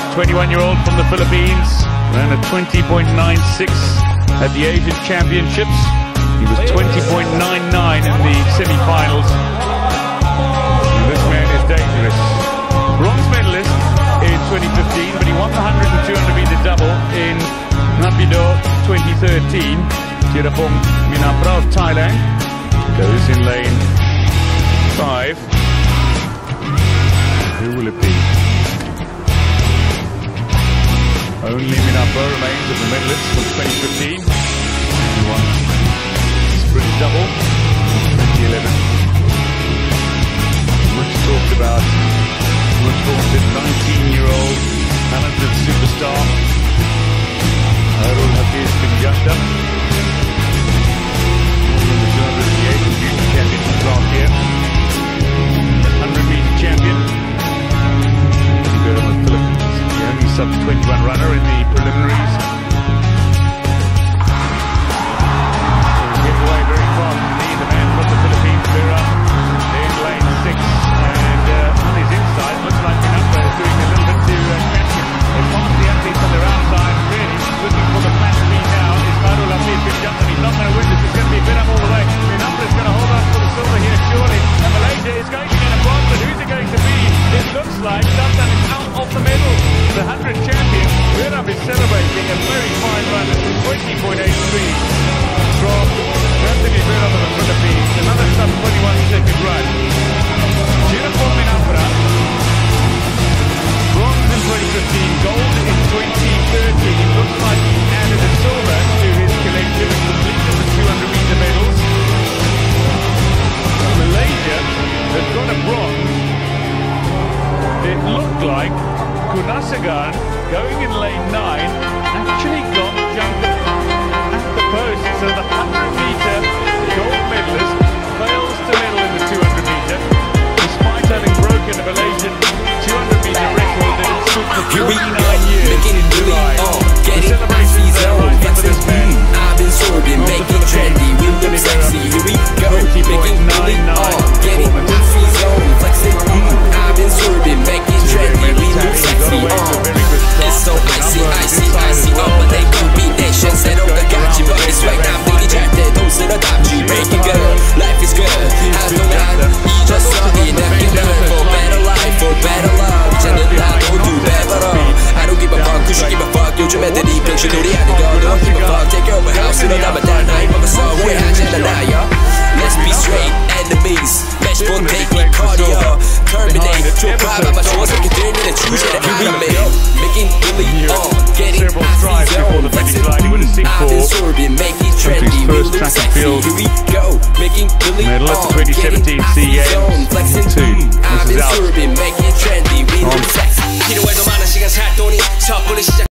21-year-old from the Philippines, ran a 20.96 at the Asian Championships. He was 20.99 in the semi-finals. This man is dangerous. Bronze medalist in 2015, but he won the 100 and 200 meter double in Napido 2013. Tirapong Minapra of Thailand goes in lane 5. Who will it be? Only Minapra remains as the medalist from 2015. He won sprint double in 2011. Much talked about, much vaunted 19-year-old talented superstar Harul Hafiz bin Yasha. The Asian Junior Championships last year. 100-meter champion. Beram of the Philippines. The only sub-21 runner in the preliminaries. Get away very fast indeed. The man from the Philippines, beram, in lane 6. And on his inside, looks like Minapra is doing a little bit to catch him. They pass the athletes on their outside. Really looking for the flat speed now is Harul Hafiz bin Yasha. He's not going to win this. It's going to be beram all the way. Minapra is going to hold on for the silver here, surely. And Malaysia is going to get a bronze, but who's it going to be? It looks like Sultan is out of the medal. The 100 champion, Beram is celebrating a very fine run at 20.83 from Anthony Beram of the Philippines. Another sub-21 second run. Tirapong Minapra, bronze in 2015, gold in 2013. Looks like he added a silver to his collection and completed the 200-meter medals. Malaysia has got a bronze. It looked like Kunasagan, going in lane 9, actually got jumped at the post. So the 100-meter gold medalist fails to medal in the 200-meter, despite having broken the Malaysian 200-meter record that it took for 49 years in July. The celebrations are right for this man. I've been sorbing, making trendy, we look sexy. Here we go, making really getting my free zone, flexing. I've been sorbing, making trendy, we look sexy. It's so icy, icy, icy. But they combination, set up the gotcha. But it's right now, baby, jack that don't sit up, G. Break it good, life is good. As no man, you just something that can learn for better life, for better love. 이제는 나도 do better. I don't give a fuck, you should give a fuck. 요즘 애들이 병신들이 아닌 거. Don't give a fuck, take over house. 이러다 마다 나이 먹었어, 후회하지 않아요. Let's be straight, enemies. Match for taking cardio. Terminate, 좁아봐 맞춰 새끼들 눈에 주제를 알아매요. Making really getting free zone. Flexing, I've been sorbing, making trendy. We look sexy, here we go. Making really medal at the 2017 CA.